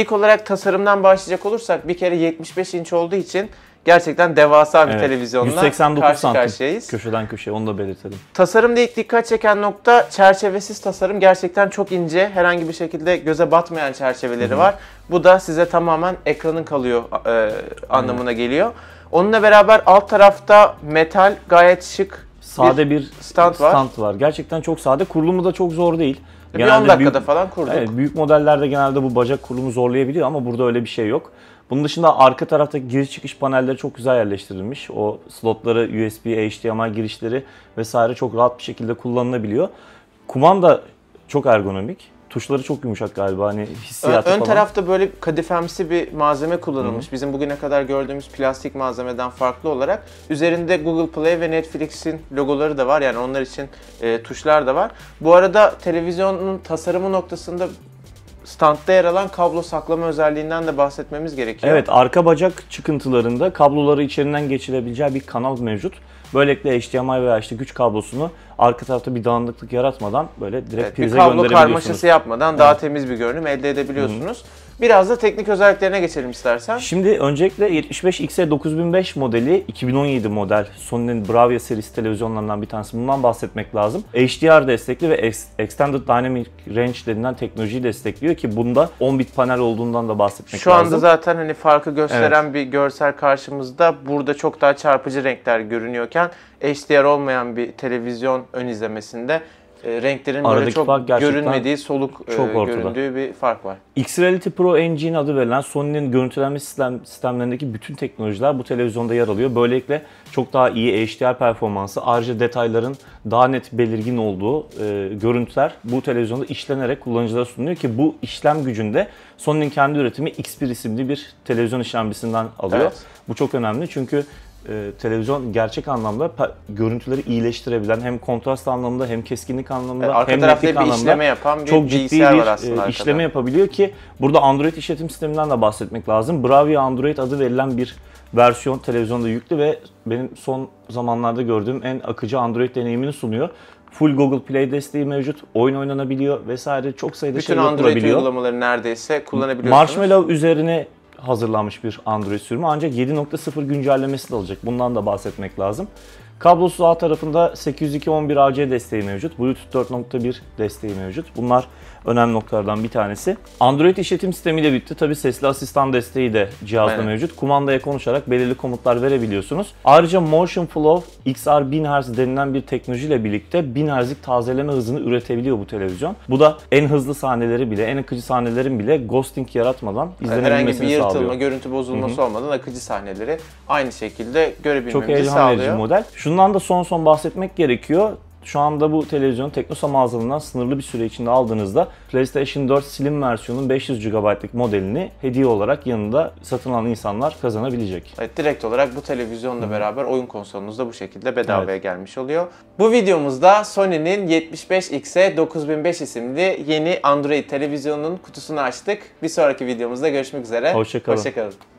İlk olarak tasarımdan başlayacak olursak bir kere 75 inç olduğu için gerçekten devasa bir televizyonla 189 karşı santim karşıyayız. köşeden köşeye, onu da belirtelim. Tasarımda ilk dikkat çeken nokta çerçevesiz tasarım. Gerçekten çok ince, herhangi bir şekilde göze batmayan çerçeveleri var. Bu da size tamamen ekranın kalıyor anlamına geliyor. Onunla beraber alt tarafta metal, gayet şık Sade bir stand var. Gerçekten çok sade. Kurulumu da çok zor değil. Bir 10 dakikada falan kurduk. Evet, büyük modellerde genelde bu bacak kurulumu zorlayabiliyor ama burada öyle bir şey yok. Bunun dışında arka taraftaki giriş çıkış panelleri çok güzel yerleştirilmiş. O slotları, USB, HDMI girişleri vesaire çok rahat bir şekilde kullanılabiliyor. Kumanda çok ergonomik. Tuşları çok yumuşak galiba, hani hissiyatı Ön falan. tarafta böyle kadifemsi bir malzeme kullanılmış. Bizim bugüne kadar gördüğümüz plastik malzemeden farklı olarak. Üzerinde Google Play ve Netflix'in logoları da var. Yani onlar için tuşlar da var. Bu arada televizyonun tasarımı noktasında standta yer alan kablo saklama özelliğinden de bahsetmemiz gerekiyor. Evet, arka bacak çıkıntılarında kabloları içerinden geçirebileceği bir kanal mevcut. Böylelikle HDMI veya işte güç kablosunu arka tarafta bir dağınıklık yaratmadan böyle direkt prize gönderebiliyorsunuz. Bir kablo karmaşası yapmadan daha temiz bir görünüm elde edebiliyorsunuz. Biraz da teknik özelliklerine geçelim istersen. Şimdi öncelikle 75XE9005 modeli 2017 model Sony'nin Bravia serisi televizyonlarından bir tanesi. Bundan bahsetmek lazım. HDR destekli ve Extended Dynamic Range denilen teknolojiyi destekliyor ki bunda 10 bit panel olduğundan da bahsetmek lazım. Şu anda zaten hani farkı gösteren bir görsel karşımızda. Burada çok daha çarpıcı renkler görünüyorken HDR olmayan bir televizyon ön izlemesinde renklerin böyle çok görünmediği, soluk göründüğü bir fark var. X-Reality Pro Engine adı verilen Sony'nin görüntülenme sistemlerindeki bütün teknolojiler bu televizyonda yer alıyor. Böylelikle çok daha iyi HDR performansı, ayrıca detayların daha net belirgin olduğu görüntüler bu televizyonda işlenerek kullanıcılara sunuluyor ki bu işlem gücünde Sony'nin kendi üretimi X1 isimli bir televizyon işlemcisinden alıyor. Evet. Bu çok önemli çünkü televizyon gerçek anlamda görüntüleri iyileştirebilen, hem kontrast anlamında hem keskinlik anlamında hem netlik anlamında işleme yapan bir çok ciddi bir işleme yapabiliyor ki burada Android işletim sisteminden de bahsetmek lazım. Bravia Android adı verilen bir versiyon televizyonda yüklü ve benim son zamanlarda gördüğüm en akıcı Android deneyimini sunuyor. Full Google Play desteği mevcut, oyun oynanabiliyor vesaire, çok sayıda şey yapılabiliyor. Bütün Android uygulamaları neredeyse kullanabiliyorsunuz. Marshmallow üzerine hazırlanmış bir Android sürümü ancak 7.0 güncellemesi de alacak. Bundan da bahsetmek lazım. Kablosuz ağ tarafında 802.11ac desteği mevcut. Bluetooth 4.1 desteği mevcut. Bunlar önemli noktalardan bir tanesi. Android işletim sistemiyle birlikte tabii sesli asistan desteği de cihazda mevcut. Kumandaya konuşarak belirli komutlar verebiliyorsunuz. Ayrıca Motion Flow XR 1000 Hz denilen bir teknolojiyle birlikte 1000 Hz'lik tazeleme hızını üretebiliyor bu televizyon. Bu da en hızlı sahneleri bile, en akıcı sahnelerin bile ghosting yaratmadan izlenebilmesini sağlıyor. Herhangi bir yırtılma, görüntü bozulması olmadan akıcı sahneleri aynı şekilde görebilmemizi çok heyecan verici bir model. Şundan da son bahsetmek gerekiyor. Şu anda bu televizyonu Teknosa mağazalarından sınırlı bir süre içinde aldığınızda PlayStation 4 Slim versiyonun 500 GB'lık modelini hediye olarak yanında satın alan insanlar kazanabilecek. Evet, direkt olarak bu televizyonla beraber oyun konsolunuz da bu şekilde bedavaya gelmiş oluyor. Bu videomuzda Sony'nin 75XE9005 isimli yeni Android televizyonunun kutusunu açtık. Bir sonraki videomuzda görüşmek üzere. Hoşça kalın. Hoşça kalın.